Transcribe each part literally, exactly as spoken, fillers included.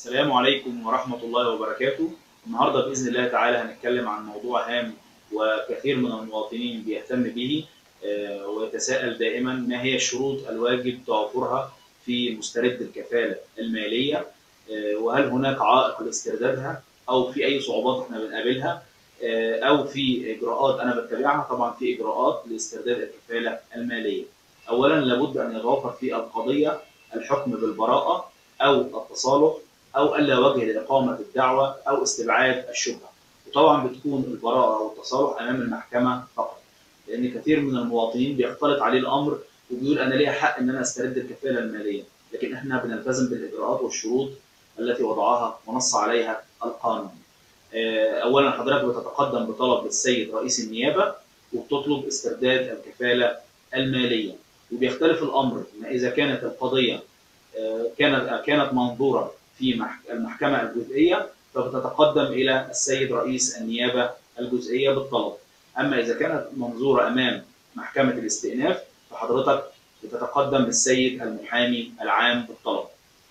السلام عليكم ورحمة الله وبركاته. النهاردة بإذن الله تعالى هنتكلم عن موضوع هام وكثير من المواطنين بيهتم به آه، ويتساءل دائما: ما هي الشروط الواجب توفرها في مسترد الكفالة المالية؟ آه، وهل هناك عائق لاستردادها أو في أي صعوبات احنا بنقابلها آه، أو في إجراءات أنا بتبعها؟ طبعا في إجراءات لاسترداد الكفالة المالية. أولا لابد أن يتوفر في القضية الحكم بالبراءة أو التصالح أو ألا وجه لإقامة الدعوة أو استبعاد الشبهة. وطبعا بتكون البراءة أو التصالح أمام المحكمة فقط، لأن كثير من المواطنين بيختلط عليه الأمر وبيقول أنا ليا حق إن أنا أسترد الكفالة المالية، لكن إحنا بنلتزم بالإجراءات والشروط التي وضعها ونص عليها القانون. أولا حضرتك بتتقدم بطلب للسيد رئيس النيابة وبتطلب استرداد الكفالة المالية، وبيختلف الأمر إن إذا كانت القضية كانت كانت منظورة في المحكمة الجزئية فبتتقدم إلى السيد رئيس النيابة الجزئية بالطلب. أما إذا كانت منظورة أمام محكمة الاستئناف فحضرتك بتتقدم للسيد المحامي العام بالطلب.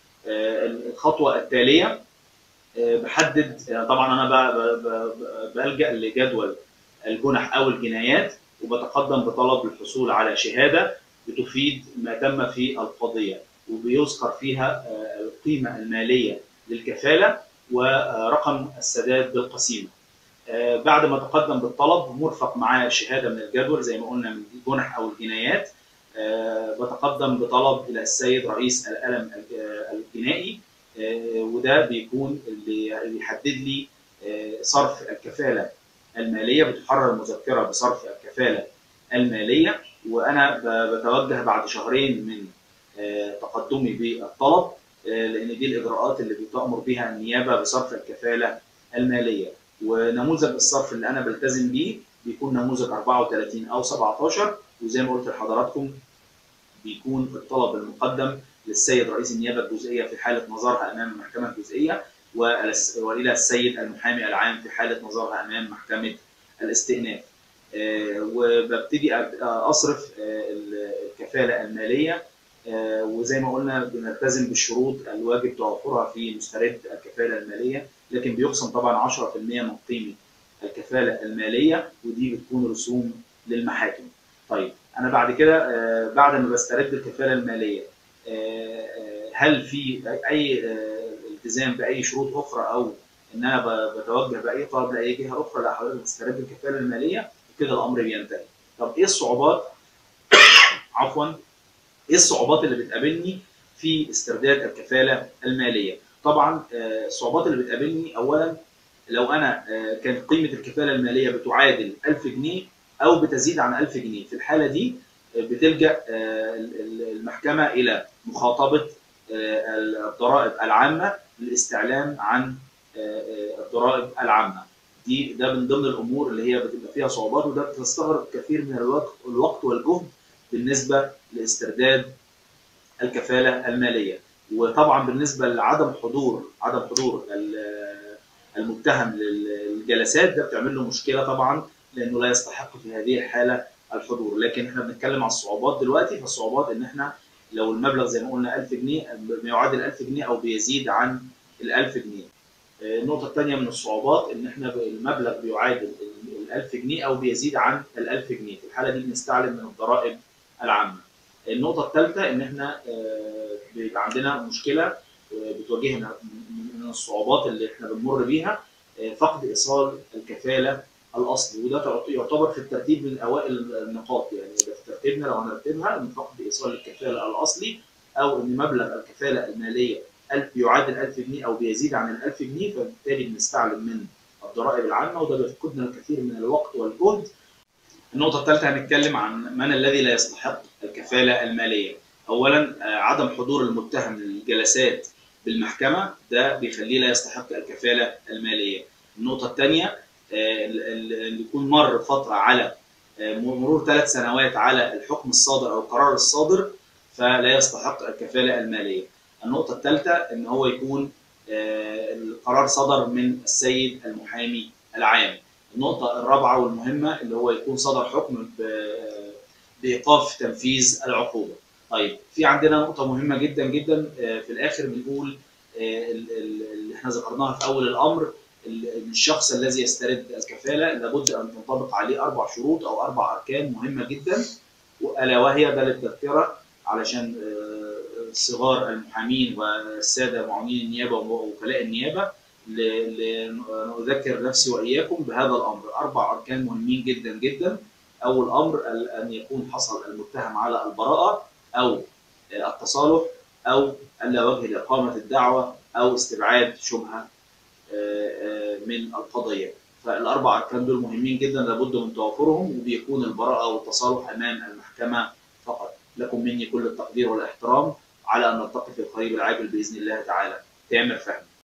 الخطوة التالية بحدد، طبعا أنا بلجأ لجدول الجنح أو الجنايات وبتقدم بطلب للحصول على شهادة بتفيد ما تم في القضية، وبيذكر فيها القيمة المالية للكفالة ورقم السداد بالقسيمة. بعد ما تقدم بالطلب مرفق معاه شهادة من الجدول زي ما قلنا من الجنح أو الجنايات، بتقدم بطلب إلى السيد رئيس القلم الجنائي، وده بيكون اللي بيحدد لي صرف الكفالة المالية. بتحرر مذكرة بصرف الكفالة المالية، وأنا بتوجه بعد شهرين من تقدمي بالطلب، لأن دي الإجراءات اللي بتأمر بها النيابة بصرف الكفالة المالية. ونموذج الصرف اللي أنا بلتزم بيه بيكون نموذج أربعة وثلاثين أو سبعة عشر، وزي ما قلت لحضراتكم بيكون الطلب المقدم للسيد رئيس النيابة الجزئية في حالة نظرها أمام المحكمة الجزئية، وإلى السيد المحامي العام في حالة نظرها أمام محكمة الاستئناف. وببتدي أصرف الكفالة المالية، وزي ما قلنا بنلتزم بالشروط الواجب توفرها في مسترد الكفالة المالية، لكن بيقسم طبعا عشرة في المئة من قيمة الكفالة المالية، ودي بتكون رسوم للمحاكم. طيب أنا بعد كده بعد ما بسترد الكفالة المالية هل في أي التزام بأي شروط أخرى أو إن أنا بتوجه بأي طلب لأي جهة أخرى؟ لا، حضرتك بتسترد الكفالة المالية وكده الأمر بينتهي. طب إيه الصعوبات؟ عفوا ايه الصعوبات اللي بتقابلني في استرداد الكفاله الماليه؟ طبعا الصعوبات اللي بتقابلني اولا لو انا كانت قيمه الكفاله الماليه بتعادل ألف جنيه او بتزيد عن ألف جنيه، في الحاله دي بتلجا المحكمه الى مخاطبه الضرائب العامه للاستعلام عن الضرائب العامه. دي ده من ضمن الامور اللي هي بتبقى فيها صعوبات، وده بتستغرق كثير من الوقت الوقت والجهد بالنسبه لاسترداد الكفاله الماليه. وطبعا بالنسبه لعدم حضور عدم حضور المتهم للجلسات ده بتعمل له مشكله طبعا، لانه لا يستحق في هذه الحاله الحضور. لكن احنا بنتكلم عن الصعوبات دلوقتي، فالصعوبات ان احنا لو المبلغ زي ما قلنا ألف جنيه ما يعادل ألف جنيه او بيزيد عن ال ألف جنيه. النقطه الثانيه من الصعوبات ان احنا المبلغ بيعادل ال ألف جنيه او بيزيد عن ال ألف جنيه، في الحاله دي بنستعلم من الضرائب العامه. النقطة الثالثة إن إحنا بيبقى عندنا مشكلة بتواجهنا من الصعوبات اللي إحنا بنمر بيها، فقد إيصال الكفالة الأصلي، وده يعتبر في الترتيب من أوائل النقاط. يعني ده في ترتيبنا لو هنرتبها إن فقد إيصال الكفالة الأصلي أو إن مبلغ الكفالة المالية يعادل ألف جنيه أو بيزيد عن ال ألف جنيه، فبالتالي بنستعلم من الضرائب العامة، وده بيفقدنا الكثير من الوقت والجهد. النقطة الثالثة هنتكلم عن من الذي لا يستحق الكفالة المالية. أولاً عدم حضور المتهم للجلسات بالمحكمة ده بيخليه لا يستحق الكفالة المالية. النقطة الثانية اللي يكون مر فترة على مرور ثلاث سنوات على الحكم الصادر أو القرار الصادر فلا يستحق الكفالة المالية. النقطة الثالثة إن هو يكون القرار صدر من السيد المحامي العام. النقطة الرابعة والمهمة اللي هو يكون صدر حكم بإيقاف تنفيذ العقوبة. طيب في عندنا نقطة مهمة جدا جدا في الآخر بنقول اللي احنا ذكرناها في اول الامر، الشخص الذي يسترد الكفاله لابد ان تنطبق عليه اربع شروط او اربع اركان مهمه جدا، الا وهي ده للتذكره علشان صغار المحامين والساده معاونين النيابه ووكلاء النيابه لنذكر نفسي واياكم بهذا الامر. اربع اركان مهمين جدا جدا. اول امر ان يكون حصل المتهم على البراءه او التصالح او الا وجه لاقامه الدعوه او استبعاد شبهه من القضيه. فالاربع اركان دول مهمين جدا لابد من توافرهم، وبيكون البراءه والتصالح امام المحكمه فقط. لكم مني كل التقدير والاحترام، على ان نلتقي في القريب العاجل باذن الله تعالى. تامر فهمي.